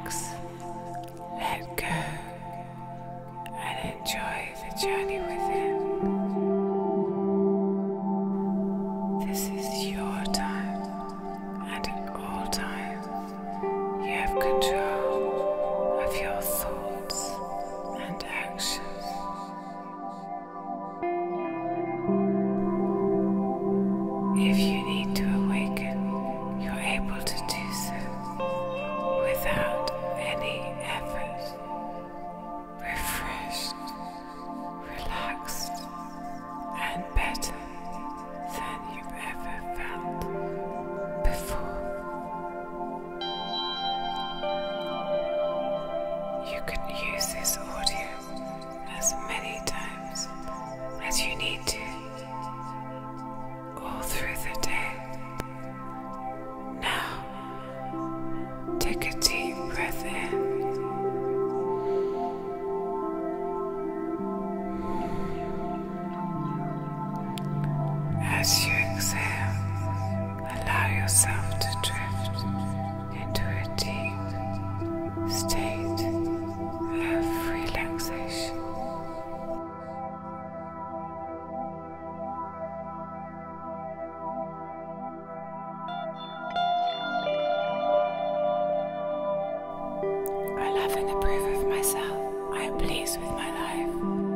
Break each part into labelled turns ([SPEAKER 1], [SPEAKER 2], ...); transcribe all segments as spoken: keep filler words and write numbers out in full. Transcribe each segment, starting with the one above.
[SPEAKER 1] relax, let go, and enjoy the journey within. This is your time, and at all times you have control of your thoughts and actions. If you need to awaken, you're able to do so without any effort, refreshed, relaxed, and better than you've ever felt before. You can use this audio as many times as you need to, all through the day. Now, take a deep breath in. As you exhale, allow yourself to drift into a deep state of relaxation. I love and approve of myself. I am pleased with my life.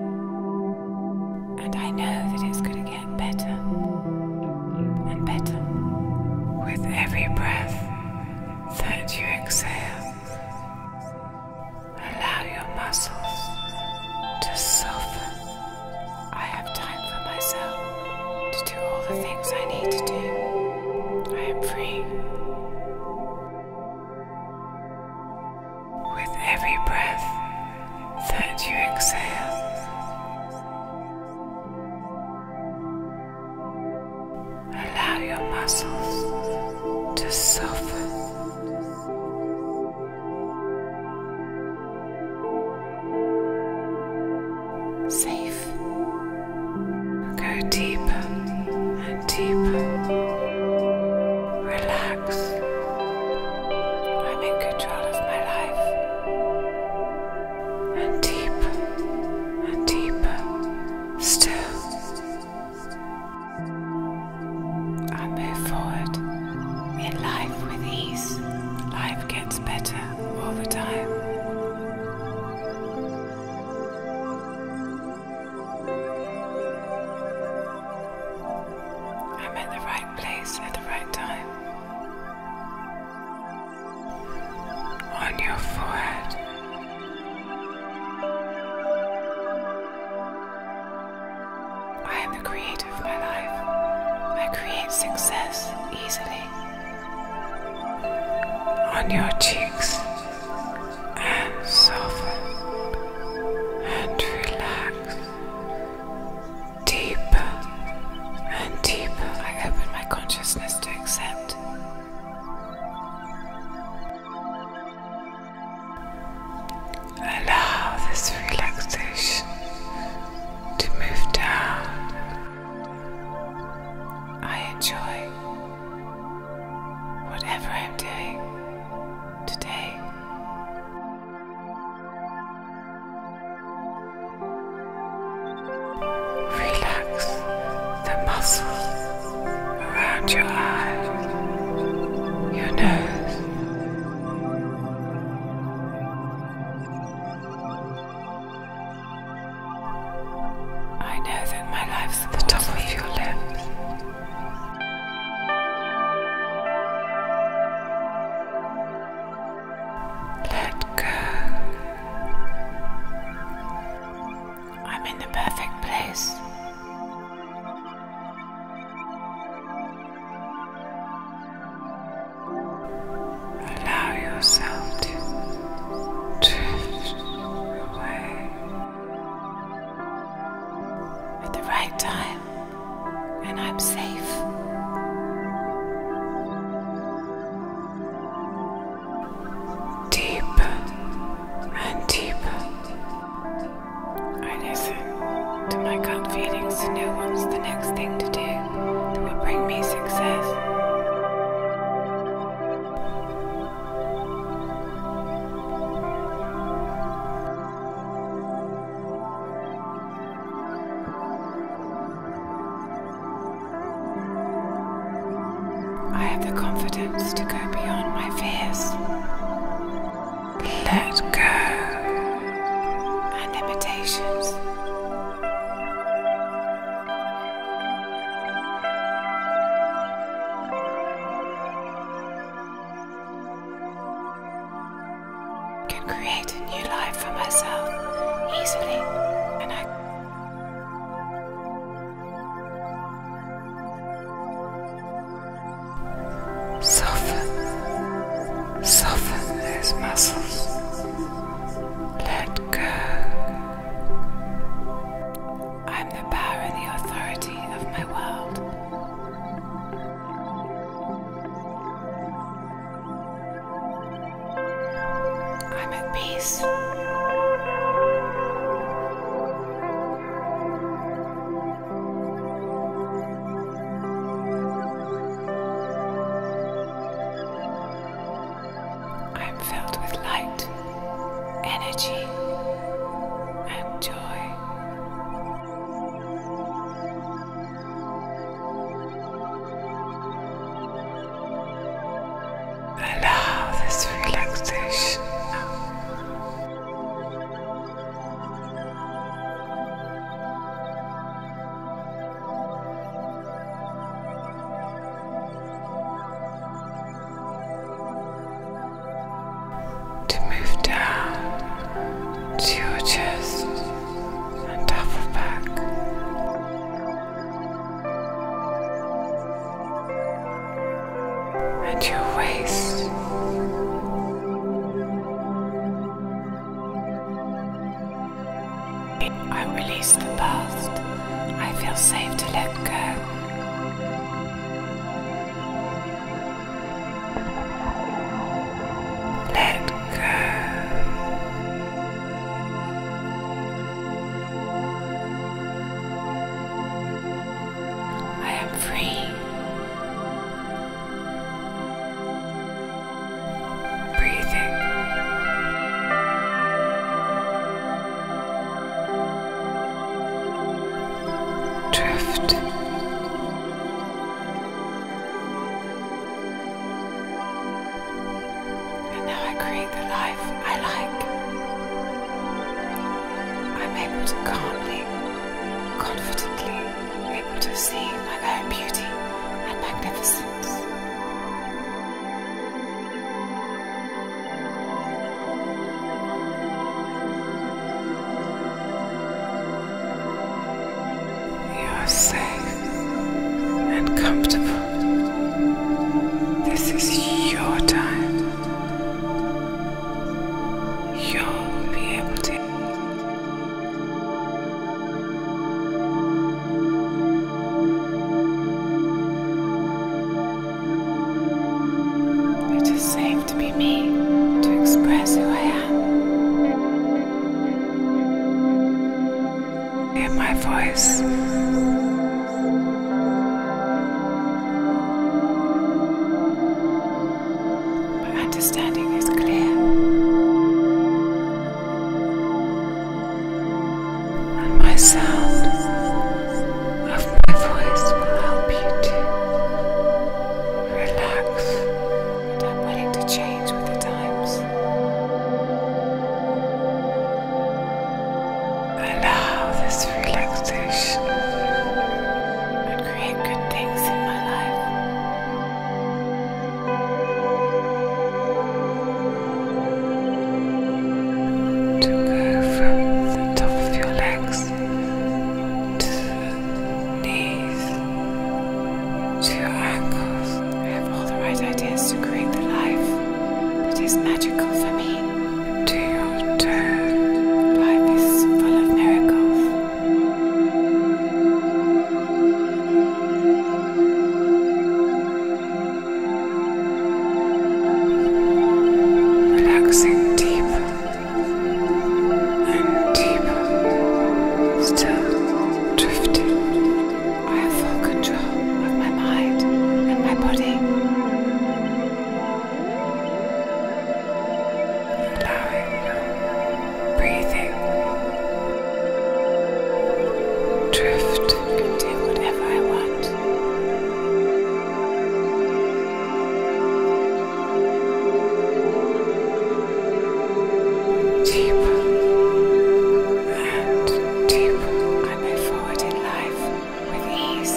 [SPEAKER 1] And I know that it's going to get better and better with every breath that you exhale. Allow your muscles to soften. I have time for myself to do all the things I need to do. I am free. With every breath that you exhale, allow your muscles to soften. Safe. Go deeper and deeper. Relax. I'm in control of my life. And deeper and deeper still. I move forward in life with ease. Life gets better all the time. I'm at the right place at the right time. On your forehead. I am the creator of my life. I create success easily. On your cheeks, and soften and relax. Deeper and deeper, I open my consciousness to accept. Allow this relaxation to move down. I enjoy whatever I'm doing today. Relax the muscles around your eyes, your nose, I know that my life's at the top of your lips. Let go. I'm in the perfect place. Allow yourself to drift away at the right time, and I'm safe. Deeper and deeper. I listen to my gut feelings to know what's the next thing to do that will bring me success. create a new life for myself easily, and I soften, soften those muscles. Let go. I'm the power and the authority of my world. I'm at peace. I'm filled with light, energy, and joy. Allow this relaxation now. To move down to your chest and upper back. And your waist. I release the past. I feel safe to let go. Let go. I am free. Breathing. Drift. And now I create the life I like. I'm able to calmly, confidently, able to see my own beauty and magnificence. You are safe and comfortable. This is your time. You'll be able to. It is safe to be me, to express who I am. Hear my voice. My understanding is clear, and my sound of my voice will help you to relax. And I'm willing to change with the times. Allow this relaxation and create good things in my life. To go from the top of your legs to the knees to your ankles. I have all the right ideas to create the life that is magical for me. To your toes. Life is full of miracles. Relaxing deeper and deeper, still drifting. I have full control of my mind and my body. Allowing your breathing. Drift and do whatever I want. Deeper and deeper. I move forward in life with ease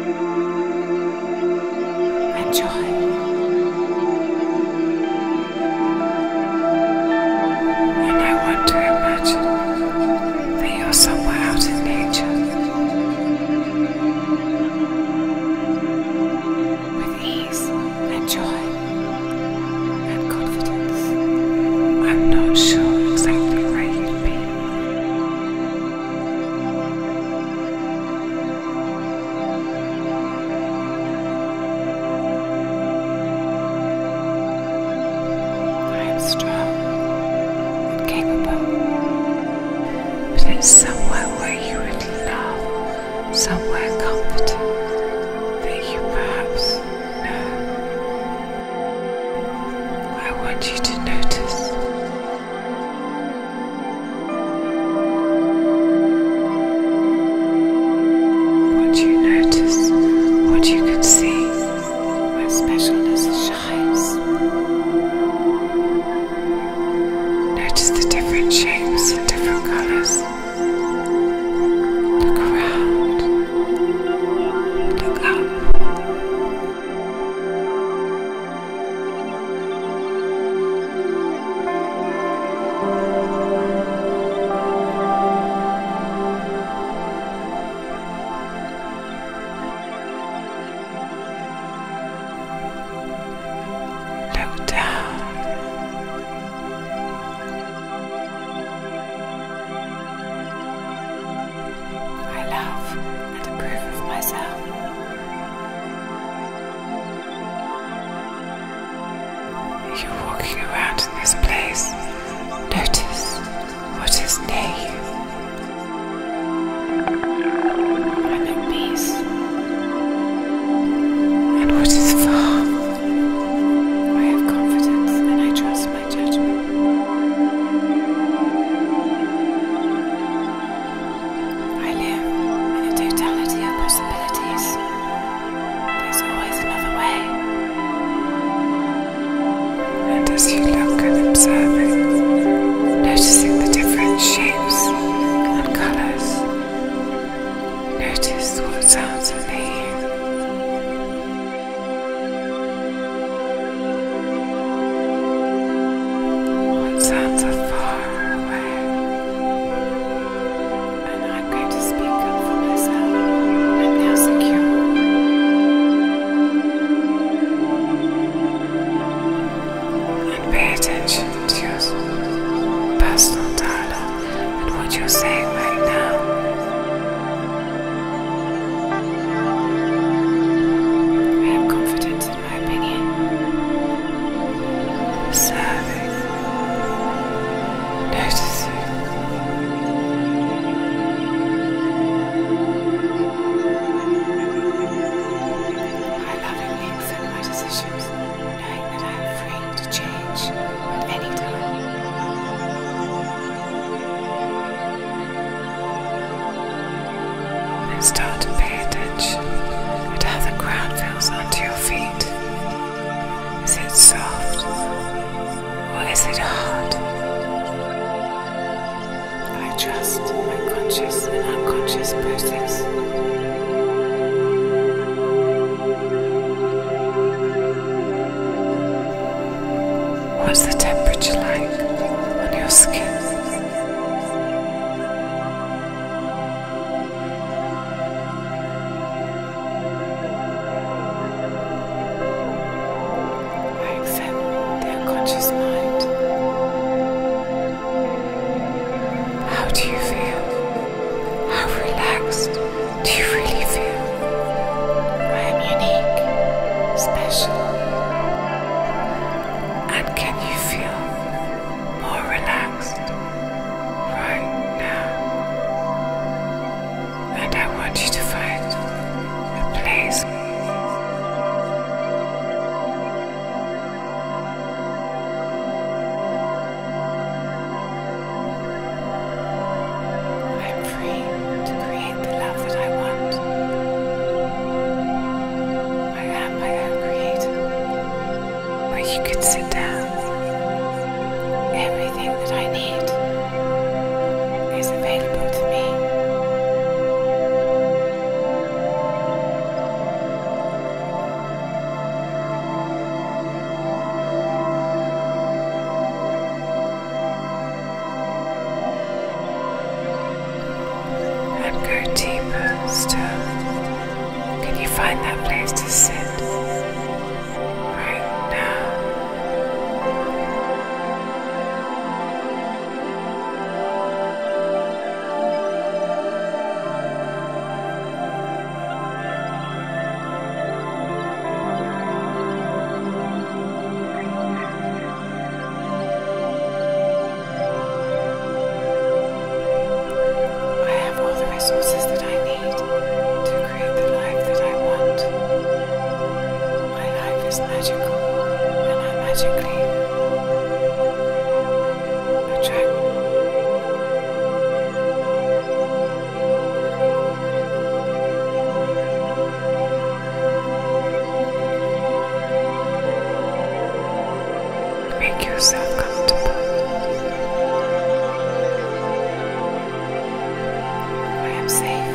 [SPEAKER 1] and joy. specialness shines. Notice the different shapes and different colors. Look around. Look up. Look down. I love and approve of myself. You're walking around in this place. Notice what is near you. I'm at peace. And what is far? I have confidence and I trust my judgment. I live in a totality of possibilities. There's always another way. And as you look and observing, noticing the different shapes and colors, notice what sounds are near you. What sounds are far away. And I'm going to speak up for myself. I'm now secure. And pay attention to your personal dialogue and what you're saying right now. I have confidence in my opinion. Observing. Noticing. I lovingly accept my decisions, knowing that I am free to change at any time. And start to pay attention at how the ground feels under your feet. Is it soft or is it hard? I trust my conscious and unconscious process. What's the temperature like on your skin? I accept the unconscious mind. How do you feel? How relaxed do you really feel? I am unique, special. And can you feel more relaxed right now? And I want you to find a place. I'm free to create the love that I want. I am my own creator. Where you can sit down. Everything that I need is available to me. And go deeper still. Can you find that place to sit right now? I have all the resources that I need to create the life that I want. My life is magical, and I magically attract. Make yourself comfortable. I am safe.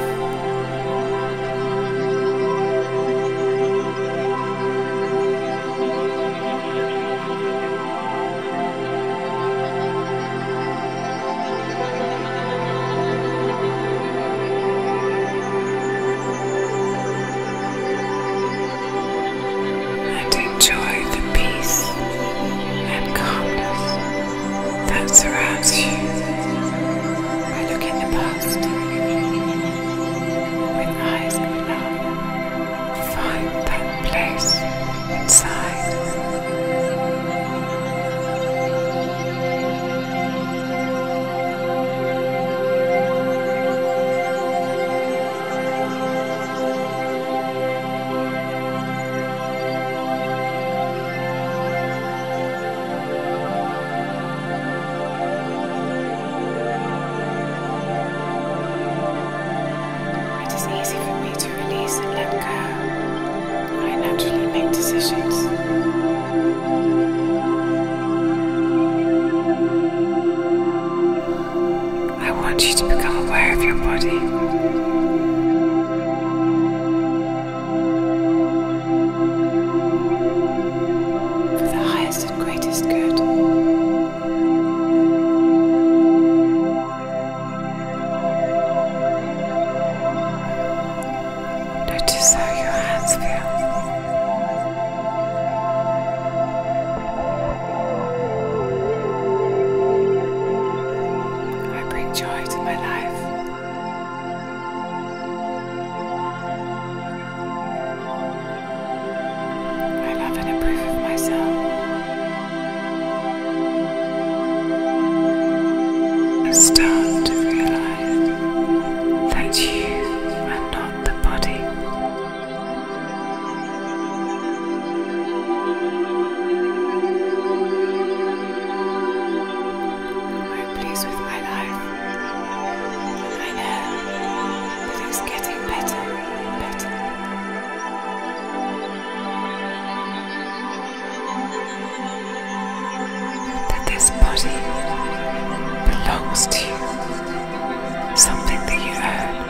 [SPEAKER 1] Surrounds you. I look in the past with eyes of love. Find that place inside. I want you to become aware of your body. For the highest and greatest good. Notice how your hands feel. Joy to my life. I love and approve of myself. And start to realize that you are not the body. I'm pleased with my life. This body belongs to you, something that you own.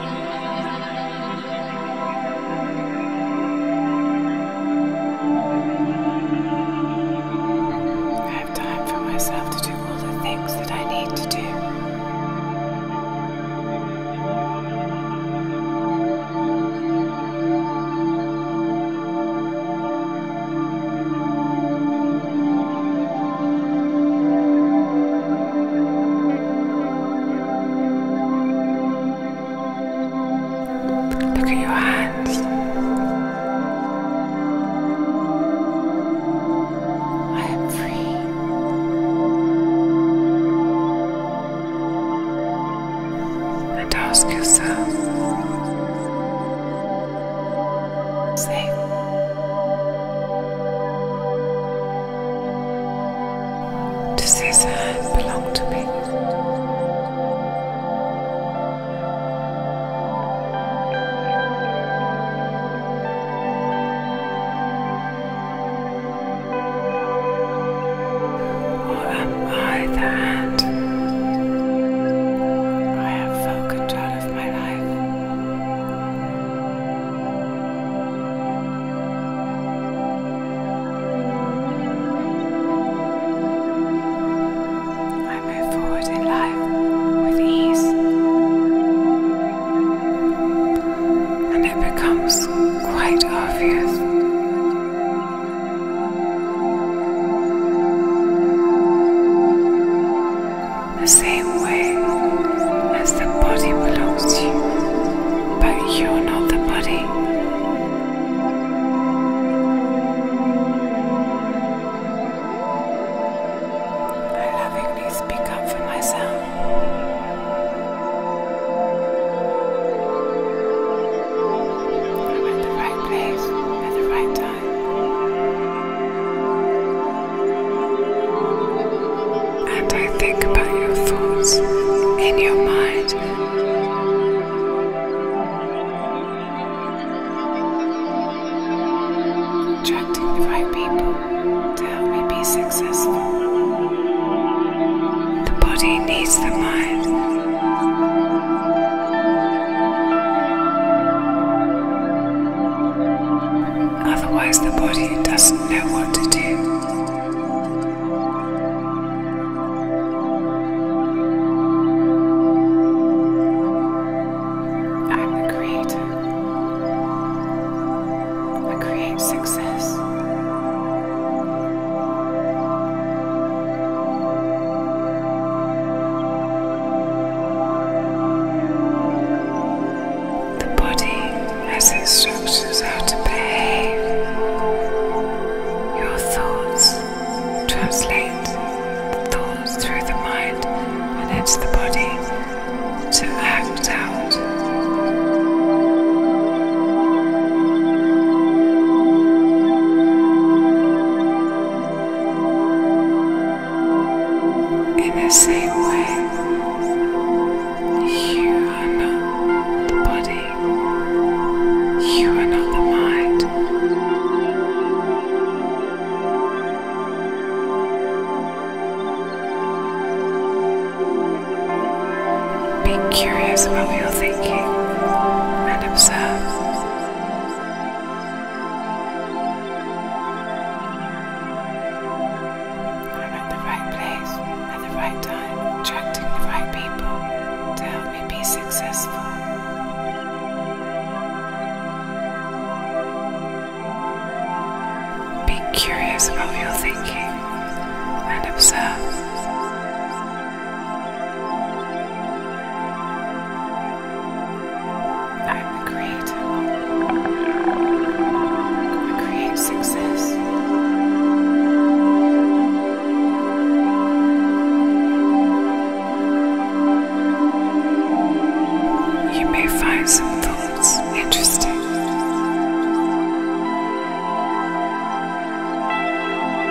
[SPEAKER 1] I have time for myself to do all the things that I need to do. Look at your hands. I am free. And ask yourself, safe. Does this hand belong to me? The same way as the body belongs to you, but you're not the body. I lovingly speak up for myself. I'm at the right place at the right time. And I think about your thoughts in your mind. Attracting the right people to help me be successful. successful. The body needs the mind. Otherwise, the body doesn't know what to do. I'm the creator. I create success. The body has instructions how to behave. Your thoughts translate the thoughts through the mind and into the body to act out. In the same way, you are not the body, you are not the mind. Be curious about your thinking and observe. I'm at the right place at the right time, attracting the right people to help me be successful. Be curious about your thinking and observe. I'm the creator. I create success. You may find some thoughts interesting.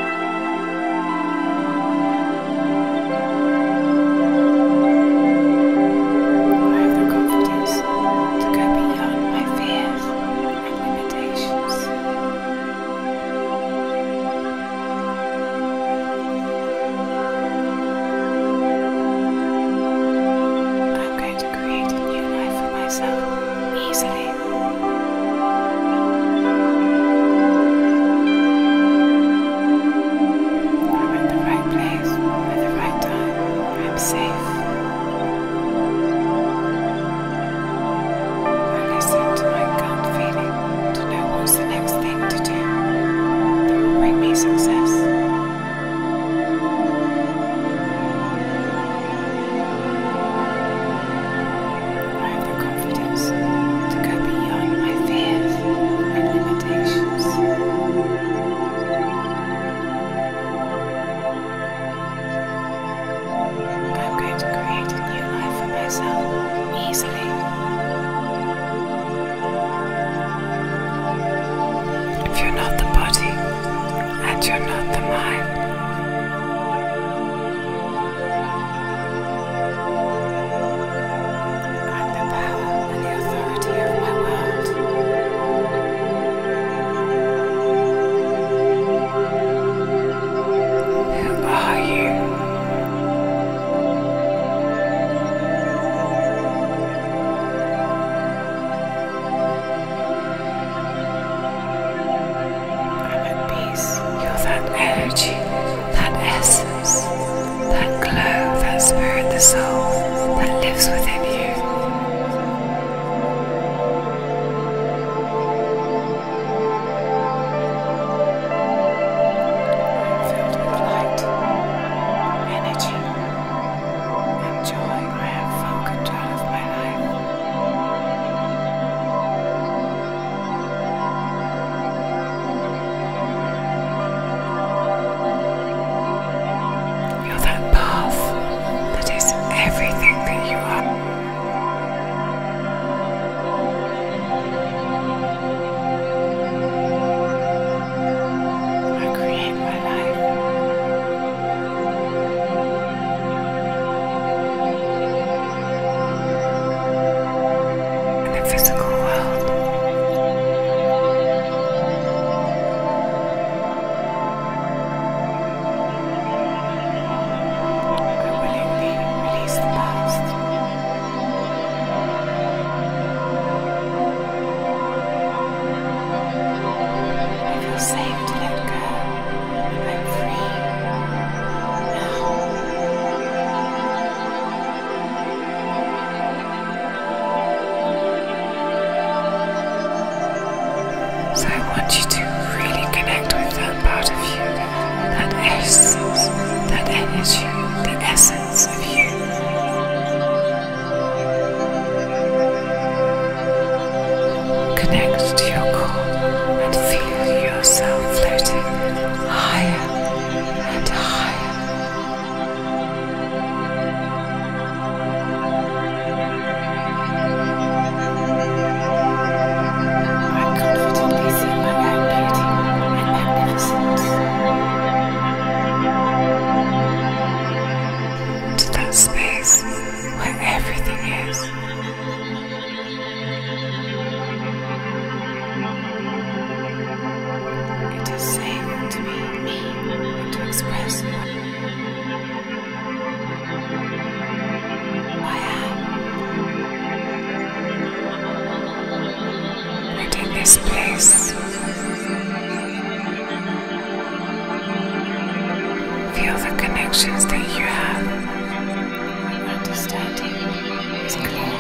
[SPEAKER 1] connections that you have, understanding is clear.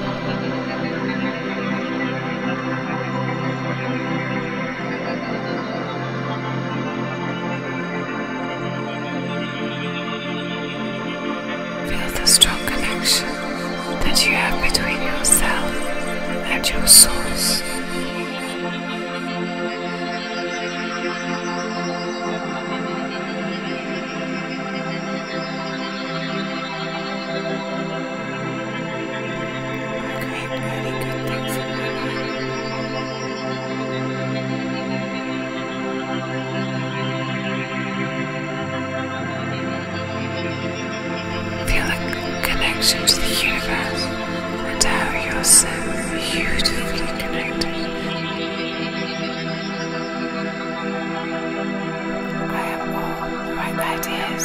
[SPEAKER 1] Feel the strong connection that you have between yourself and your source. Connection to the universe and how you're so beautifully connected. I have all the right ideas.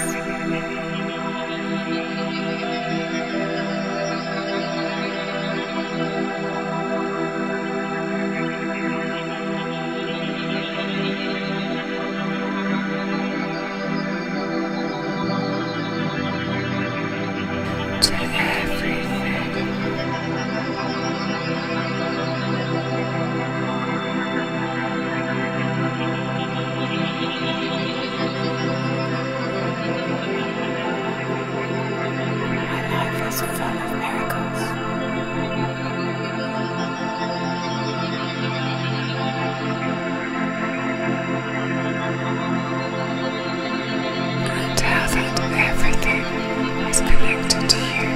[SPEAKER 1] Full of miracles. And how that everything is connected to you.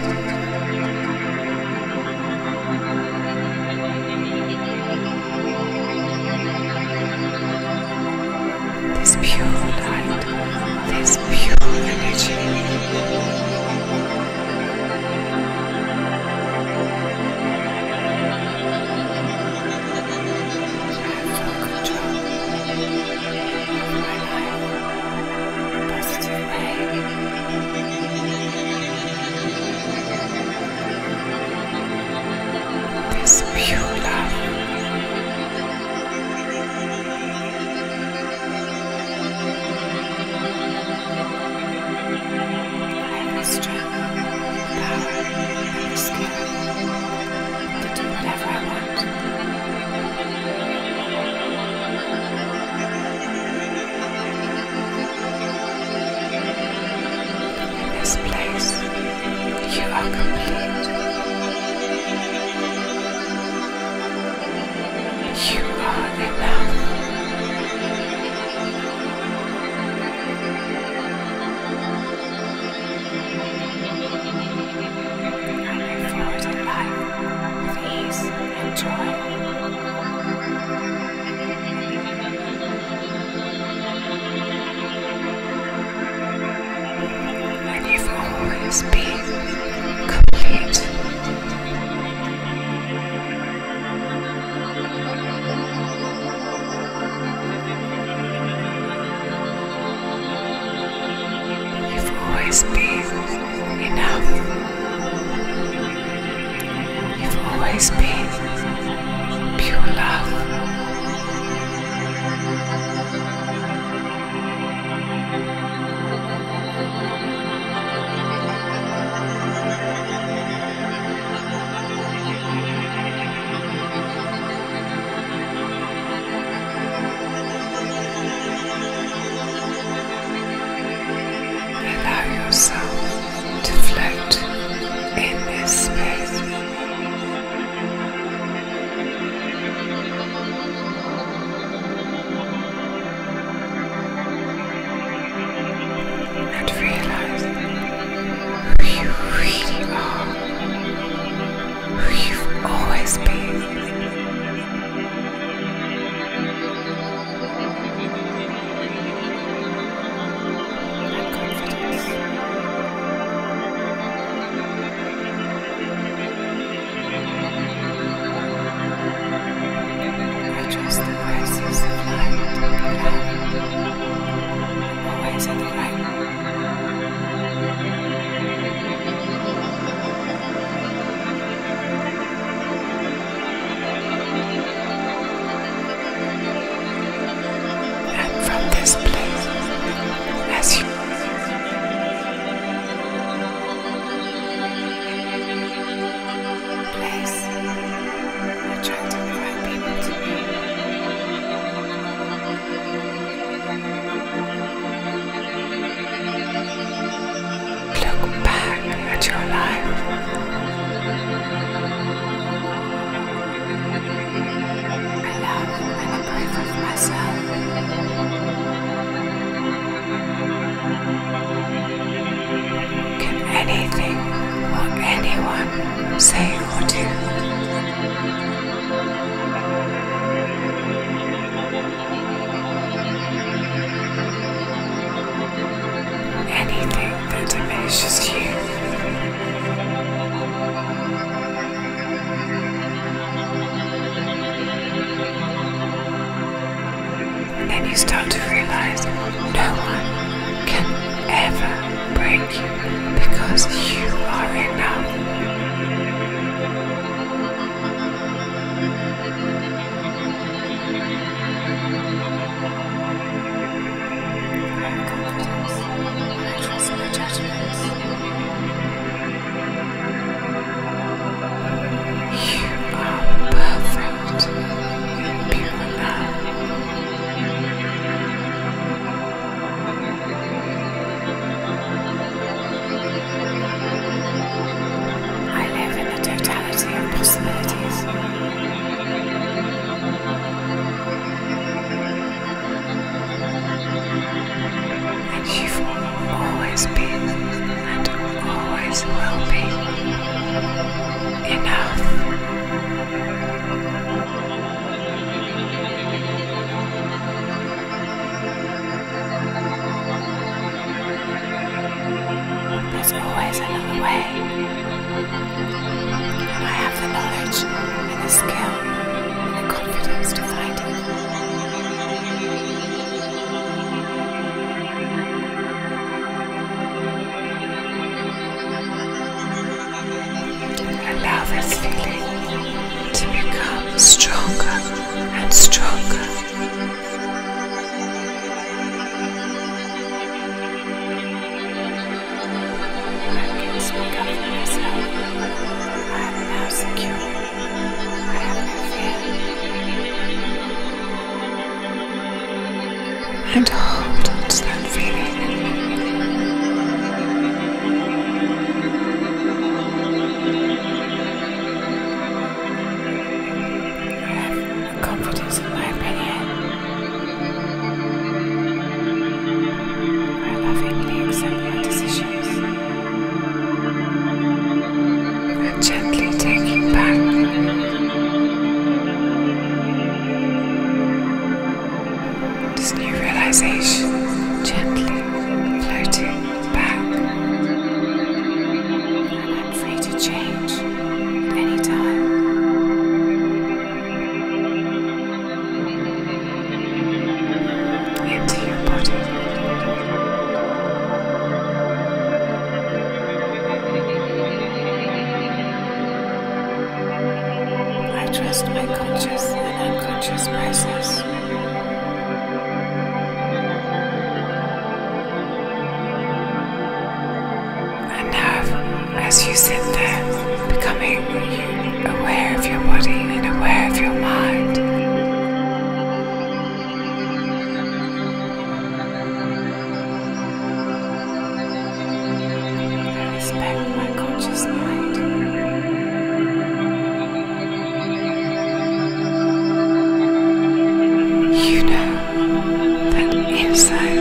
[SPEAKER 1] This pure light, this pure energy. Always been enough. You've always been pure love. Allow yourself to float in this space. And realize who you really are, who you've always been. Trust the process of light and love, always in the right. And from this place, as you say or do. Anything that diminishes you. And then you start to realize no one can ever break you because you are enough. I have confidence. I trust my judgments. You are perfect in pure love. I live in the totality of possibilities. And you've always been and always will be enough. There's always another way. And I have the knowledge and the skill and the confidence to find it. Allow this feeling to become stronger and stronger. I can speak up for myself. I am now secure. I have no fear. And hold on to that feeling. I have confidence in my opinion. I lovingly accept my decisions. And gently taking back this new realization, gently floating back. And I'm free to change at any time. Into your body. I trust my conscious and unconscious process. And now, as you sit there, becoming aware of your body and aware of your mind, I respect my conscious mind. You know that inside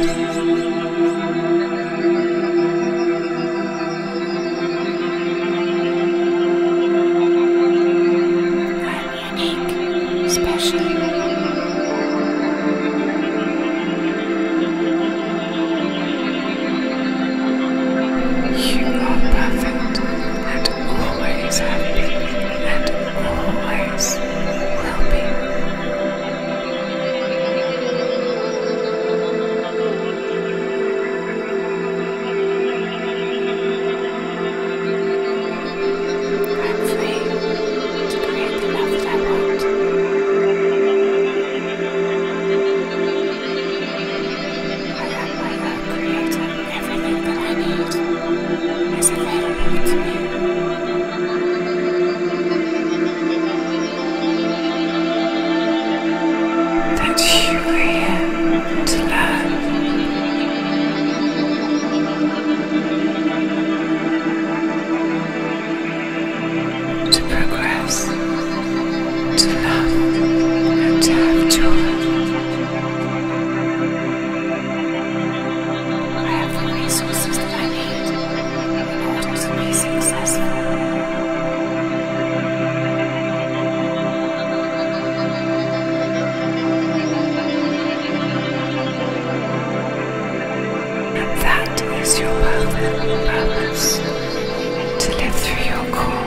[SPEAKER 1] is your purpose to live through your call.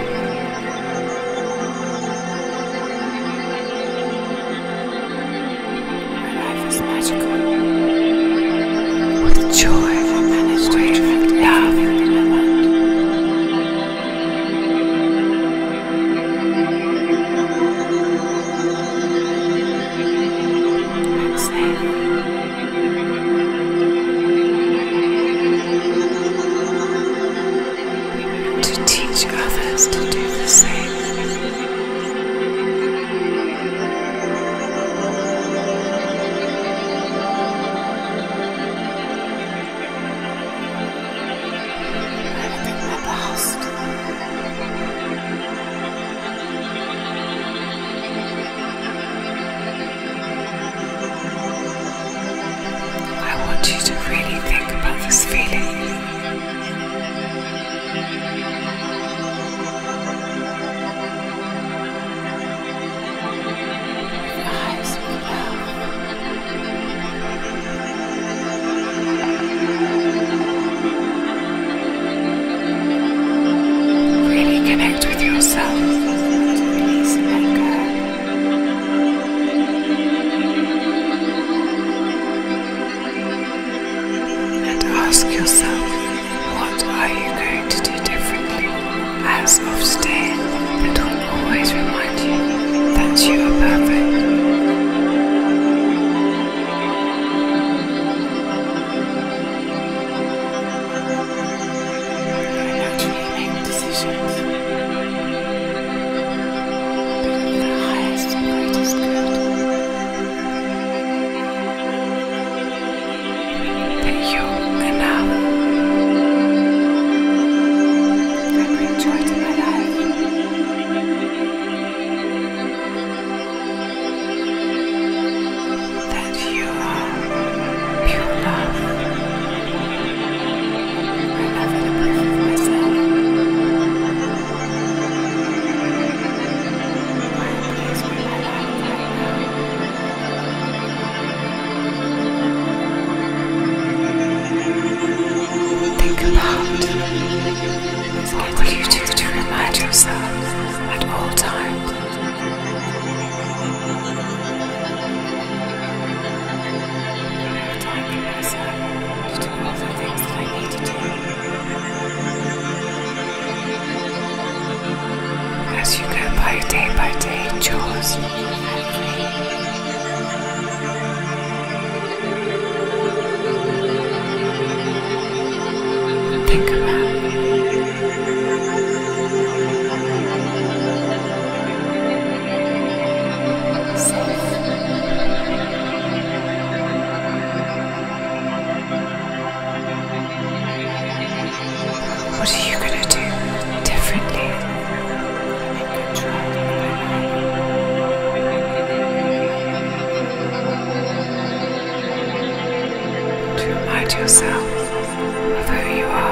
[SPEAKER 1] My life is magical, with joy, with love. To teach others to do the same. I look at my past. I want you to really think about this feeling. Connect with yourself to release and let go. And ask yourself, what are you going to do differently as of today that will always remind you that you are perfect. I naturally make decisions. What will you do to remind yourself at all times? I have time for myself to do all the things that I need to do. As you go by day by day chores, I'm free. Think about what are you going to do differently? I'm in control of my life. To remind yourself of who you are.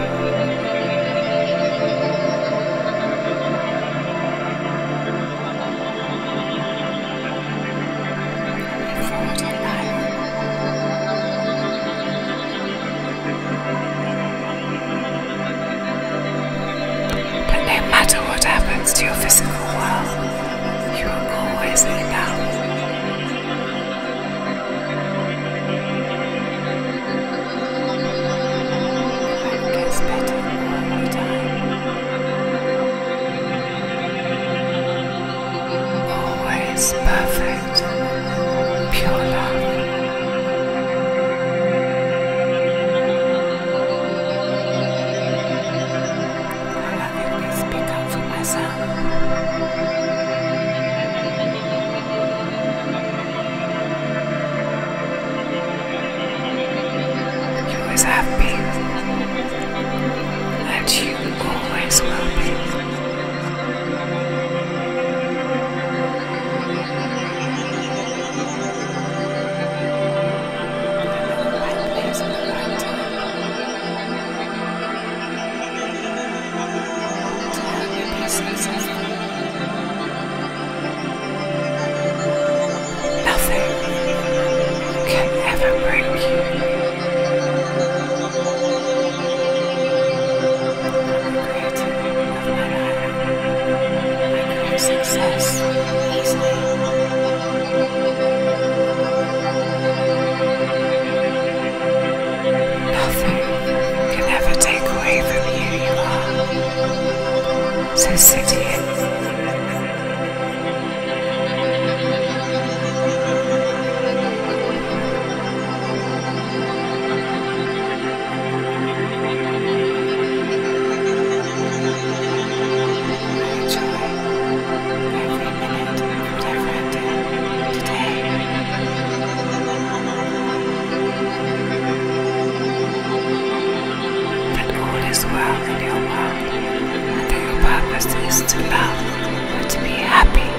[SPEAKER 1] Move forward in life. But no matter what happens to your physical world, you are always enough. Life gets better all the time. Always perfect, pure love. I lovingly speak up for myself. You always have been, and you always will be. I'm in the right place at the right time to help you be successful. Nothing can ever break you. So sit here. Is to love and to be happy.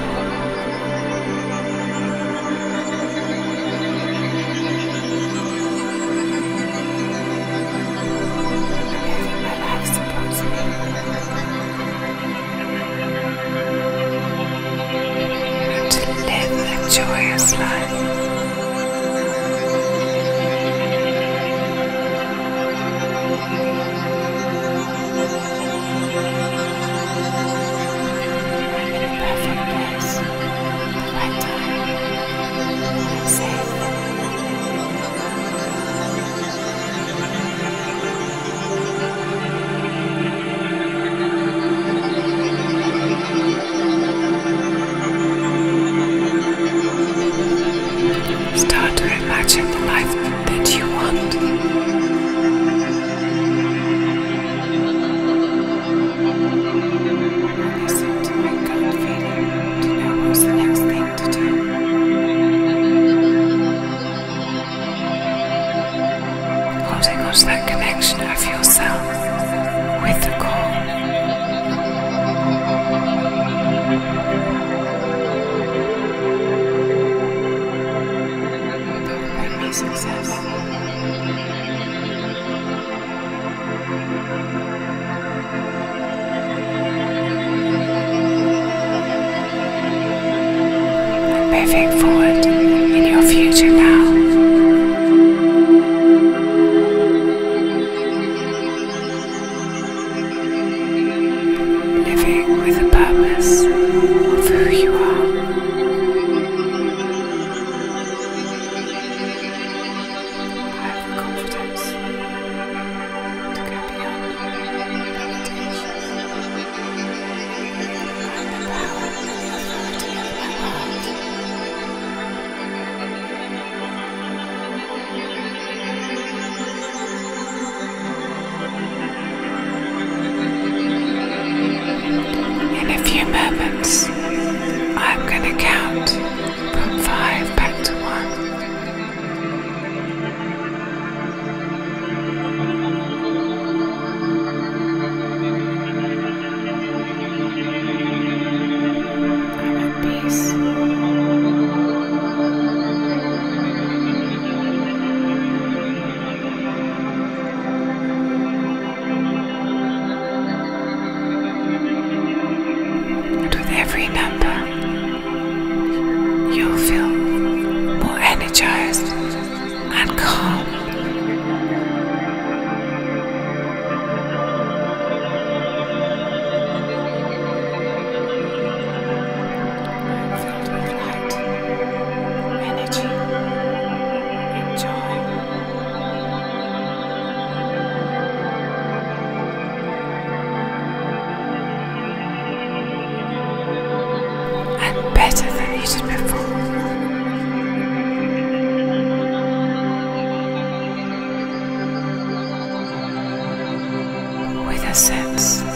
[SPEAKER 1] Everything my life supports me. And to live a joyous life. Start to imagine the life that you want. Listen to my gut feeling to know what's the next thing to do. Holding on to that connection of yourself with the call. Success. Moving forward in your future now. Living with a purpose of who you are. I'm going to count from five back to one. I'm at peace. And with every number, you'll feel more energized and calm. I'm filled with light, energy, and joy. And better than you did before. With a sense